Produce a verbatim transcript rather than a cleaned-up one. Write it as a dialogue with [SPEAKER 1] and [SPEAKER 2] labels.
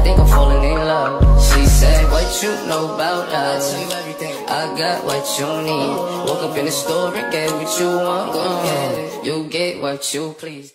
[SPEAKER 1] think I'm falling in love. She said, what you know about love? I tell you everything. I got what you need. Woke up in the store and get what you want. Uh, you get what you please.